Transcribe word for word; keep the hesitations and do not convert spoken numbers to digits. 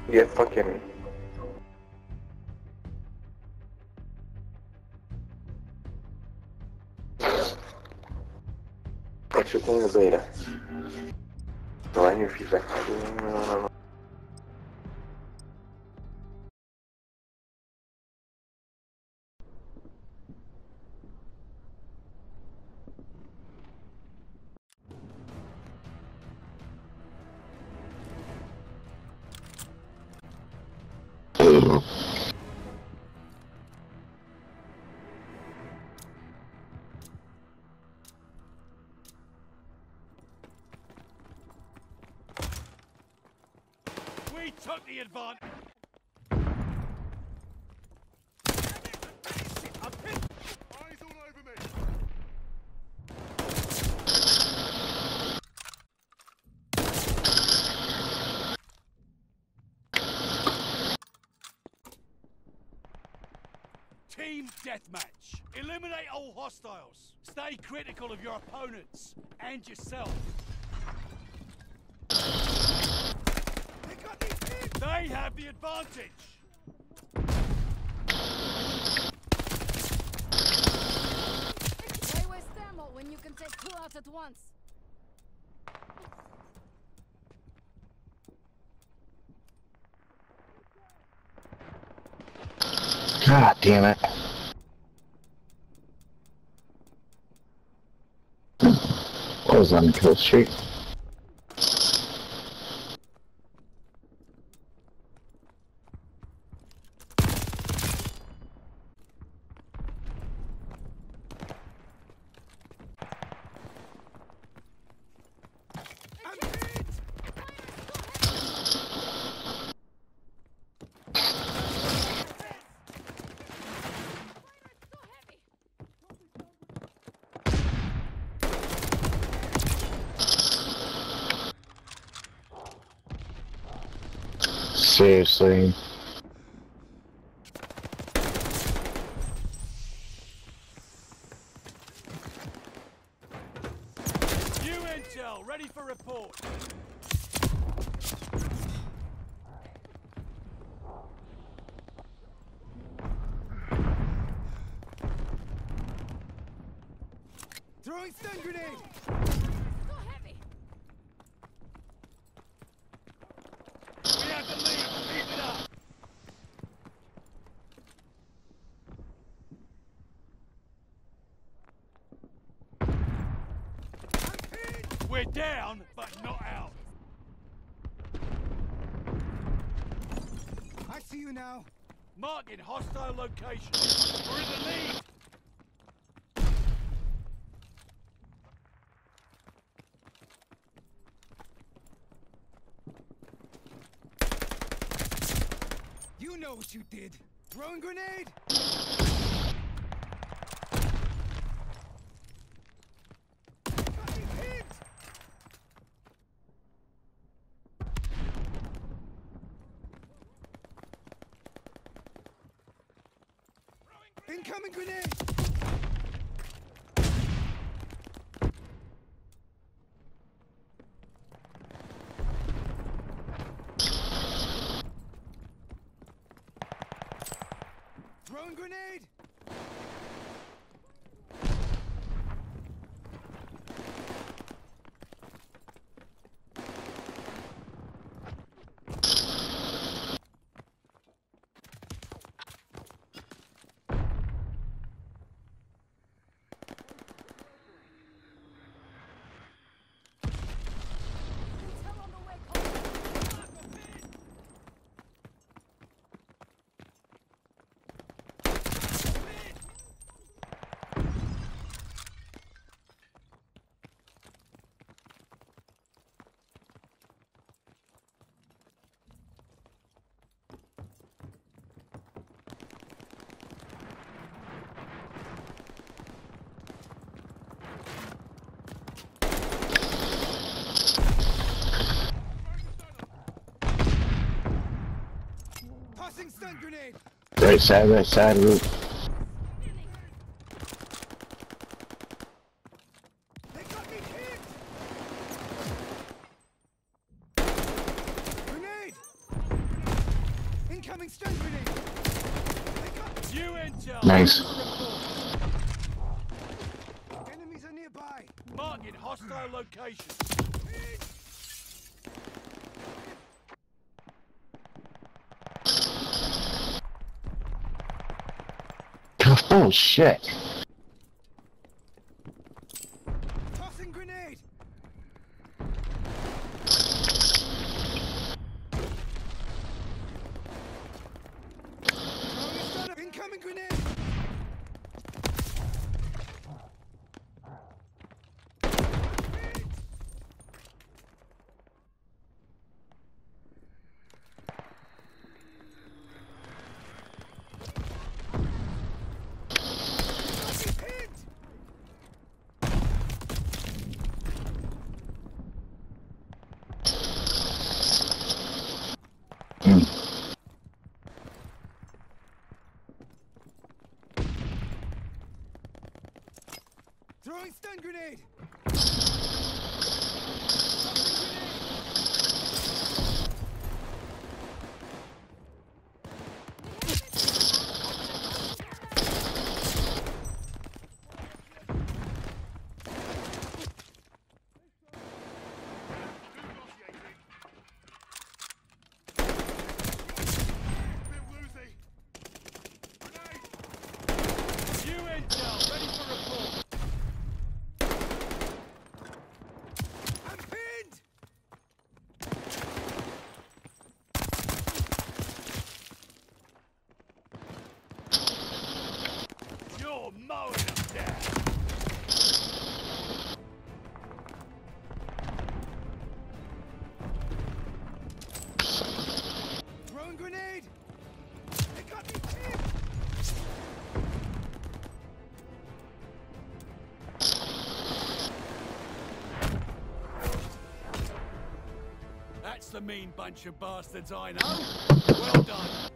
Yeah, fucking. Acho que tem beira. Não é meu feedback. Não, não, não. We took the advantage. Eyes all over me. Team deathmatch. Eliminate all hostiles. Stay critical of your opponents and yourself. They got these teams. They have the advantage. Why waste ammo when you can take two out at once? God damn it. I was on kill streak. Seriously. New intel, ready for report. Throwing stun grenade! So heavy! We have the lead, keep it up! We're down, but not out. I see you now. Marking hostile location. We're in the lead. You know what you did. Throwing grenade. Got me pinned. Incoming grenade. Throwing grenade! Intel on the way, Cole. Tossing stun grenade! Right side, right side, roof. They got me pinned! Grenade! You intel. Nice. Enemies are nearby. Marking hostile location. Oh shit. Tossing grenade. Throwing a stun. Incoming grenade. Mm. Throwing stun grenade. You intel. Ready for report. I'm pinned. You're mowing them down. Throwing grenade. They got me pinned. That's the mean bunch of bastards I know. Well done.